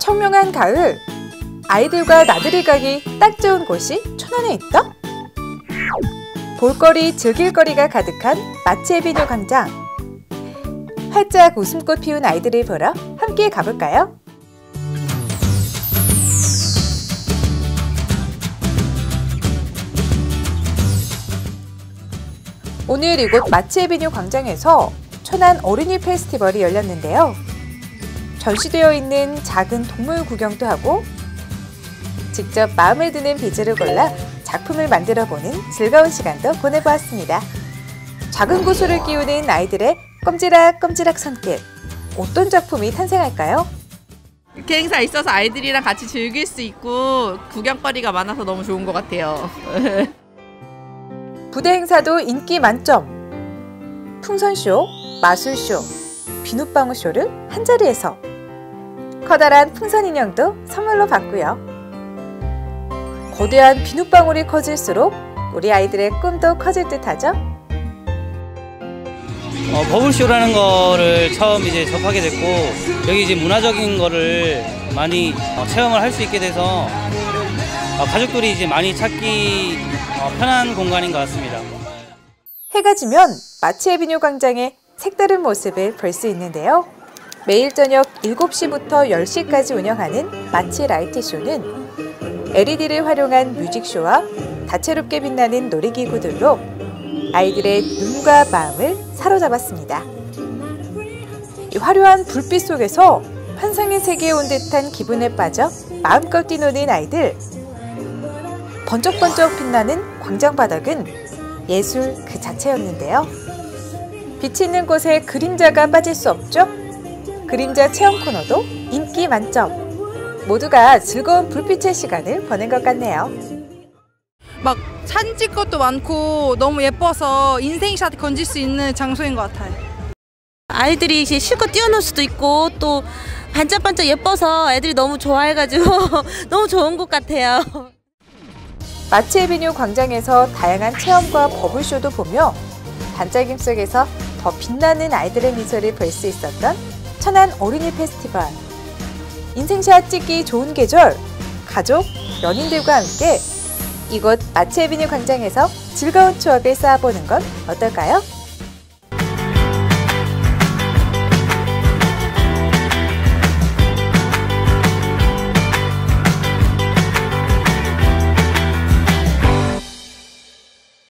청명한 가을, 아이들과 나들이 가기 딱 좋은 곳이 천안에 있다? 볼거리, 즐길거리가 가득한 마치에비뉴 광장. 활짝 웃음꽃 피운 아이들을 보러 함께 가볼까요? 오늘 이곳 마치에비뉴 광장에서 천안 어린이 페스티벌이 열렸는데요. 전시되어 있는 작은 동물 구경도 하고 직접 마음에 드는 비즈를 골라 작품을 만들어보는 즐거운 시간도 보내보았습니다. 작은 고수를 끼우는 아이들의 꼼지락꼼지락 손길. 어떤 작품이 탄생할까요? 이렇게 행사 있어서 아이들이랑 같이 즐길 수 있고 구경거리가 많아서 너무 좋은 것 같아요. 부대 행사도 인기 만점. 풍선쇼, 마술쇼, 비눗방울쇼를 한자리에서. 커다란 풍선 인형도 선물로 받고요. 거대한 비눗방울이 커질수록 우리 아이들의 꿈도 커질 듯하죠? 버블쇼라는 거를 처음 접하게 됐고, 여기 문화적인 거를 많이 체험을 할 수 있게 돼서 가족들이 많이 찾기 편한 공간인 것 같습니다. 해가 지면 마치에비뉴 광장의 색다른 모습을 볼 수 있는데요. 매일 저녁 7시부터 10시까지 운영하는 마치 라이트쇼는 LED를 활용한 뮤직쇼와 다채롭게 빛나는 놀이기구들로 아이들의 눈과 마음을 사로잡았습니다. 이 화려한 불빛 속에서 환상의 세계에 온 듯한 기분에 빠져 마음껏 뛰노는 아이들. 번쩍번쩍 빛나는 광장 바닥은 예술 그 자체였는데요. 빛이 있는 곳에 그림자가 빠질 수 없죠? 그림자 체험 코너도 인기 만점. 모두가 즐거운 불빛의 시간을 보낸 것 같네요. 막 사진 찍을 것도 많고 너무 예뻐서 인생샷 건질 수 있는 장소인 것 같아요. 아이들이 실컷 뛰어놀 수도 있고 또 반짝반짝 예뻐서 애들이 너무 좋아해가지고 너무 좋은 것 같아요. 마치에비뉴 광장에서 다양한 체험과 버블쇼도 보며 반짝임 속에서 더 빛나는 아이들의 미소를 볼 수 있었던 천안 어린이 페스티벌. 인생샷 찍기 좋은 계절, 가족, 연인들과 함께 이곳 마치에비뉴 광장에서 즐거운 추억을 쌓아보는 건 어떨까요?